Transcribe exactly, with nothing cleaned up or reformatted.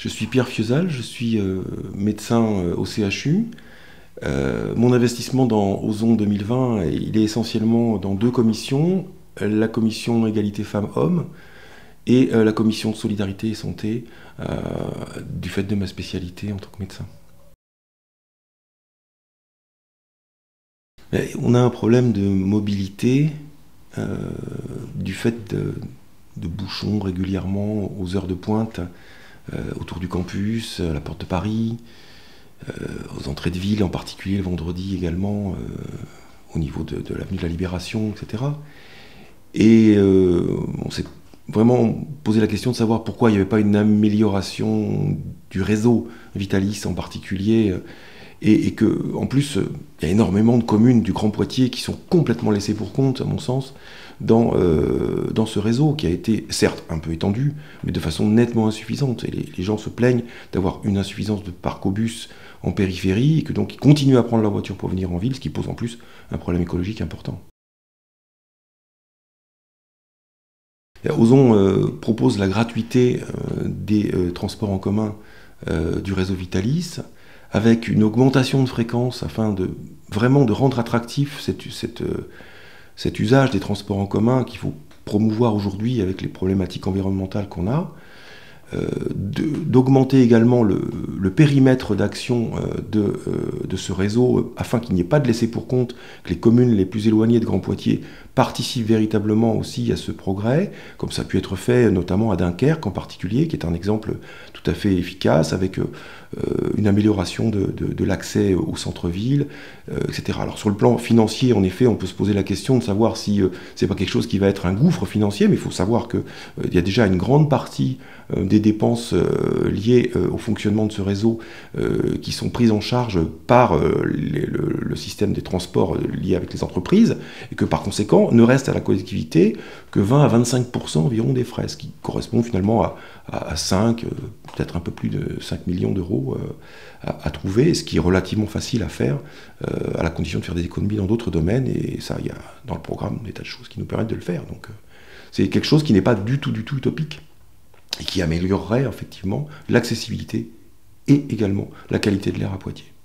Je suis Pierre Fiesal, je suis euh, médecin euh, au C H U. Euh, mon investissement dans Ozon deux mille vingt, il est essentiellement dans deux commissions, la commission égalité femmes-hommes et euh, la commission de solidarité et santé, euh, du fait de ma spécialité en tant que médecin. Mais on a un problème de mobilité euh, du fait de, de bouchons régulièrement aux heures de pointe euh, autour du campus, à la porte de Paris, euh, aux entrées de ville, en particulier le vendredi également, euh, au niveau de, de l'avenue de la Libération, et cetera. Et euh, on s'est vraiment posé la question de savoir pourquoi il n'y avait pas une amélioration du réseau Vitalis en particulier, et, et que, en plus, il y a énormément de communes du Grand Poitiers qui sont complètement laissées pour compte, à mon sens, dans, euh, dans ce réseau qui a été, certes, un peu étendu, mais de façon nettement insuffisante. Et les, les gens se plaignent d'avoir une insuffisance de parc au bus en périphérie, et que donc ils continuent à prendre leur voiture pour venir en ville, ce qui pose en plus un problème écologique important. Ozon euh, propose la gratuité euh, des euh, transports en commun euh, du réseau Vitalis, avec une augmentation de fréquence afin de vraiment de rendre attractif cette, cette, euh, cet usage des transports en commun qu'il faut promouvoir aujourd'hui avec les problématiques environnementales qu'on a. Euh, d'augmenter également le, le périmètre d'action euh, de, euh, de ce réseau euh, afin qu'il n'y ait pas de laisser pour compte, que les communes les plus éloignées de Grand Poitiers participent véritablement aussi à ce progrès, comme ça a pu être fait notamment à Dunkerque en particulier, qui est un exemple tout à fait efficace, avec euh, une amélioration de, de, de l'accès au centre-ville, euh, et cetera. Alors sur le plan financier, en effet, on peut se poser la question de savoir si euh, c'est pas quelque chose qui va être un gouffre financier, mais il faut savoir qu'il euh, y a déjà une grande partie euh, des dépenses euh, liées euh, au fonctionnement de ce réseau euh, qui sont prises en charge par euh, les, le, le système des transports euh, liés avec les entreprises, et que par conséquent ne reste à la collectivité que vingt à vingt-cinq pour cent environ des frais, ce qui correspond finalement à, à, à cinq, euh, peut-être un peu plus de cinq millions d'euros euh, à, à trouver, ce qui est relativement facile à faire, euh, à la condition de faire des économies dans d'autres domaines, et ça, il y a dans le programme des tas de choses qui nous permettent de le faire. Donc euh, c'est quelque chose qui n'est pas du tout, du tout utopique, et qui améliorerait effectivement l'accessibilité et également la qualité de l'air à Poitiers.